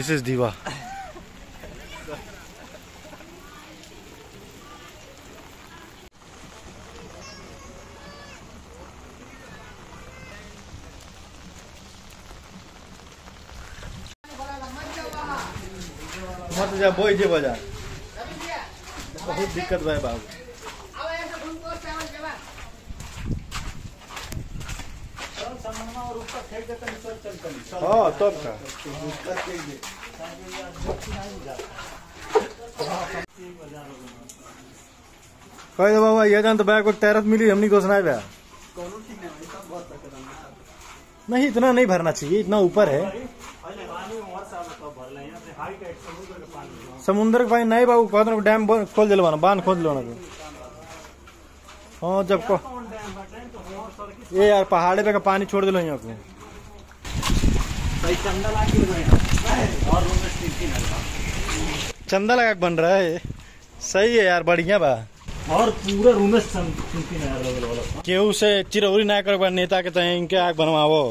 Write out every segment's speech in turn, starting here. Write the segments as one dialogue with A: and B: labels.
A: This is दीवा। मत जा बोई जे बाजार बहुत दिक्कत भाई बाबू। हाँ तब का कह दो बाबा ये जान तो बैग को तैरत मिली हमनी को सुनाए बया नहीं इतना नहीं भरना चाहिए, इतना ऊपर है समुद्र का पानी नहीं बाबू। कहते डैम खोल दिलवा बांध खोल दिलवा। हाँ जब को ये यार पहाड़े पे का पानी छोड़ दिलो यहाँ को। चंदा लगा बन रहा है, सही है यार, बढ़िया बा।
B: और पूरा रूम केहू से चिरौरी ना कर नेता के तय इनके आग बनवाओ।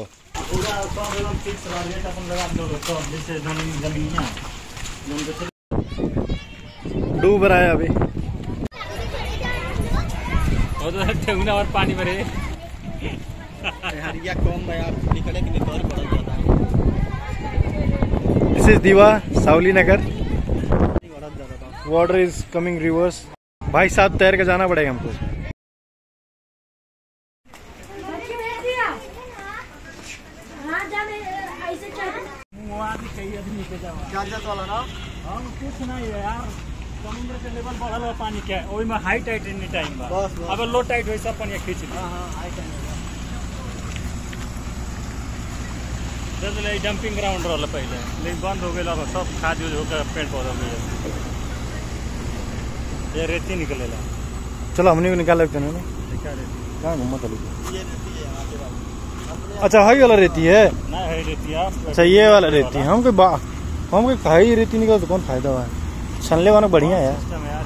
A: डूब रहा है अभी
B: और पानी भरे
C: हरिया कौन यार निकले कि निकल पड़ा।
A: This is Diva Savli Nagar. Water is coming reverse. भाई साहब तैर के जाना पड़ेगा हमको।
B: हम कुछ नहीं है यार, समुद्र के लेवल बढ़ल है पानी के, ओई में हाई टाइट एनी टाइम बा। अब लो टाइट होई सब पानी खींच ली। हां हाई टाइट डंपिंग ग्राउंड रहल पहले, लेकिन बंद हो गया। सब खाद यूज होकर पेड़ पौधा में ये रेती निकलेला।
A: चलो हमने को निकाल लेते हैं ना घूमत ये। अच्छा हाई वाला रेती है
B: ना, है रेती आप।
A: अच्छा ये वाला रेती है। हम कोई खाई रेती निकल तो कौन फायदा हुआ है। छनले वाला बढ़िया है यार।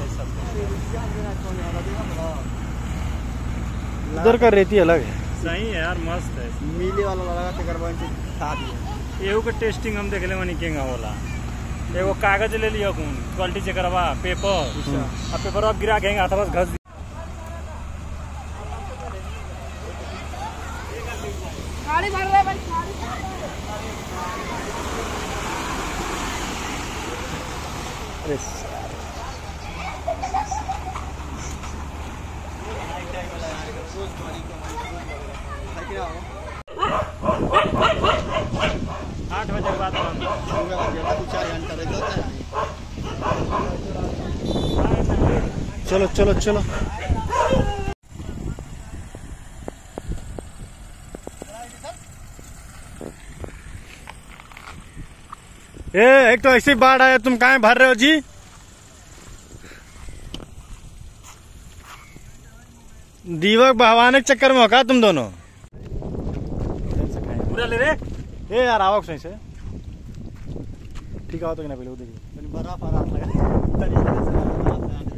A: उधर का रेती अलग है।
B: सही है यार, मस्त है।
C: मिले वाला लगा के करवाइन से खा दिया।
B: एहू के टेस्टिंग हम देखले मानी केंगा होला। एगो कागज ले लियो कौन क्वालिटी चेक करवा पेपर अब पेपर अब गिरा के हाथ बस घस।
D: गाड़ी भर रहे भाई।
A: अरे
B: आठ बजे के बाद
A: चलो चलो चलो। एक तो ऐसी बाढ़ आया, तुम कहाँ भर रहे हो जी? दीवा बहवाने के चक्कर में हो का तुम दोनों?
B: पूरा ले रे।
A: ए यार आवक सही से ठीक है तो ना पहले वो देखिए
C: बर्फ आ रहा लगा।